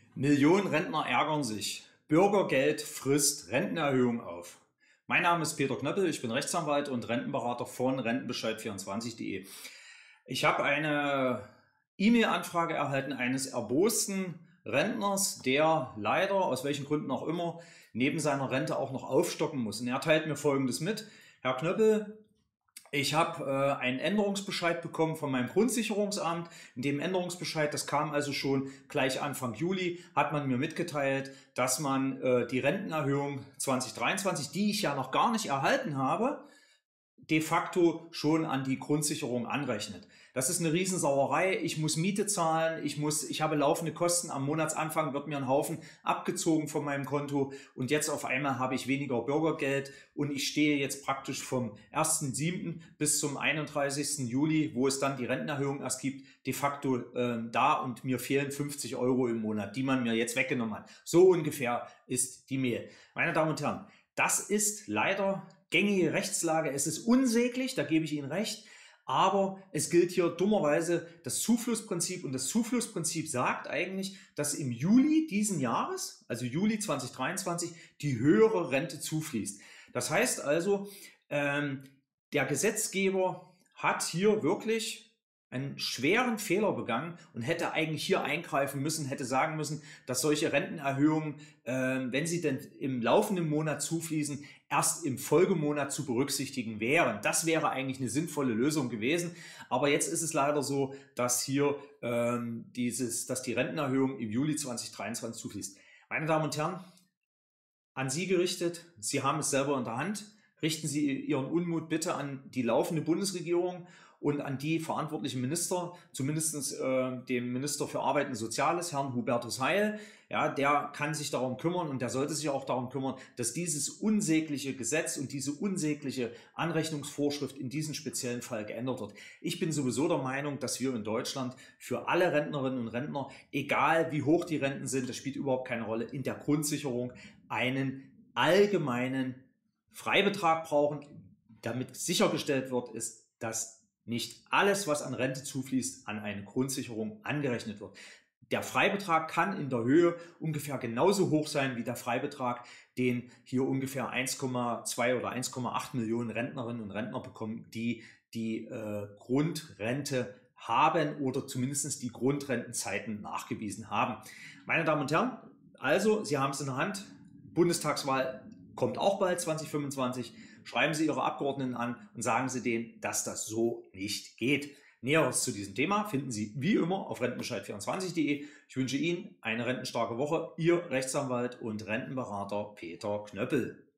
Millionen Rentner ärgern sich. Bürgergeld frisst Rentenerhöhung auf. Mein Name ist Peter Knöppel, ich bin Rechtsanwalt und Rentenberater von Rentenbescheid24.de. Ich habe eine E-Mail-Anfrage erhalten eines erbosten Rentners, der leider, aus welchen Gründen auch immer, neben seiner Rente auch noch aufstocken muss. Und er teilt mir Folgendes mit: Herr Knöppel, ich habe einen Änderungsbescheid bekommen von meinem Grundsicherungsamt. In dem Änderungsbescheid, das kam also schon gleich Anfang Juli, hat man mir mitgeteilt, dass man die Rentenerhöhung 2023, die ich ja noch gar nicht erhalten habe, de facto schon an die Grundsicherung anrechnet. Das ist eine Riesensauerei. Ich muss Miete zahlen, ich habe laufende Kosten. Am Monatsanfang wird mir ein Haufen abgezogen von meinem Konto und jetzt auf einmal habe ich weniger Bürgergeld und ich stehe jetzt praktisch vom 1.7. bis zum 31. Juli, wo es dann die Rentenerhöhung erst gibt, de facto da und mir fehlen 50 Euro im Monat, die man mir jetzt weggenommen hat. So ungefähr ist die Mail. Meine Damen und Herren, das ist leider gängige Rechtslage. Es ist unsäglich, da gebe ich Ihnen recht, aber es gilt hier dummerweise das Zuflussprinzip und das Zuflussprinzip sagt eigentlich, dass im Juli diesen Jahres, also Juli 2023, die höhere Rente zufließt. Das heißt also, der Gesetzgeber hat hier wirklich einen schweren Fehler begangen und hätte eigentlich hier eingreifen müssen, hätte sagen müssen, dass solche Rentenerhöhungen, wenn sie denn im laufenden Monat zufließen, erst im Folgemonat zu berücksichtigen wären. Das wäre eigentlich eine sinnvolle Lösung gewesen. Aber jetzt ist es leider so, dass hier dass die Rentenerhöhung im Juli 2023 zufließt. Meine Damen und Herren, an Sie gerichtet, Sie haben es selber in der Hand. Richten Sie Ihren Unmut bitte an die laufende Bundesregierung und an die verantwortlichen Minister, zumindest dem Minister für Arbeit und Soziales, Herrn Hubertus Heil. Ja, der kann sich darum kümmern und der sollte sich auch darum kümmern, dass dieses unsägliche Gesetz und diese unsägliche Anrechnungsvorschrift in diesem speziellen Fall geändert wird. Ich bin sowieso der Meinung, dass wir in Deutschland für alle Rentnerinnen und Rentner, egal wie hoch die Renten sind, das spielt überhaupt keine Rolle, in der Grundsicherung einen allgemeinen Freibetrag brauchen, damit sichergestellt wird, ist, dass nicht alles, was an Rente zufließt, an eine Grundsicherung angerechnet wird. Der Freibetrag kann in der Höhe ungefähr genauso hoch sein wie der Freibetrag, den hier ungefähr 1,2 oder 1,8 Millionen Rentnerinnen und Rentner bekommen, die die Grundrente haben oder zumindest die Grundrentenzeiten nachgewiesen haben. Meine Damen und Herren, also Sie haben es in der Hand. Bundestagswahl kommt auch bald 2025. Schreiben Sie Ihre Abgeordneten an und sagen Sie denen, dass das so nicht geht. Näheres zu diesem Thema finden Sie wie immer auf Rentenbescheid24.de. Ich wünsche Ihnen eine rentenstarke Woche. Ihr Rechtsanwalt und Rentenberater Peter Knöppel.